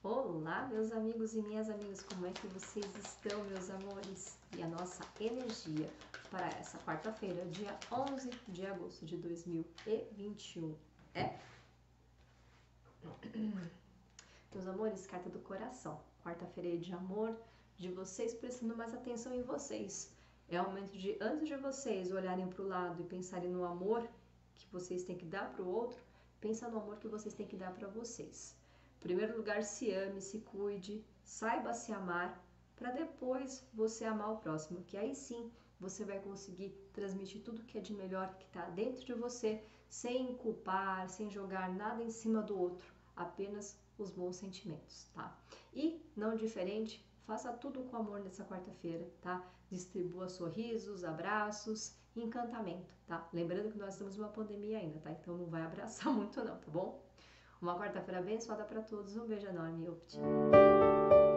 Olá, meus amigos e minhas amigas, como é que vocês estão, meus amores? E a nossa energia para essa quarta-feira, dia 11 de agosto de 2021 é... Meus amores, carta do coração. Quarta-feira é de amor, de vocês prestando mais atenção em vocês. É o momento de, antes de vocês olharem para o lado e pensarem no amor que vocês têm que dar para o outro, pensa no amor que vocês têm que dar para vocês. Em primeiro lugar, se ame, se cuide, saiba se amar, para depois você amar o próximo, que aí sim você vai conseguir transmitir tudo que é de melhor que está dentro de você, sem culpar, sem jogar nada em cima do outro, apenas os bons sentimentos, tá? E, não diferente, faça tudo com amor nessa quarta-feira, tá? Distribua sorrisos, abraços e encantamento, tá? Lembrando que nós estamos numa pandemia ainda, tá? Então não vai abraçar muito não, tá bom? Uma quarta-feira abençoada para todos. Um beijo enorme.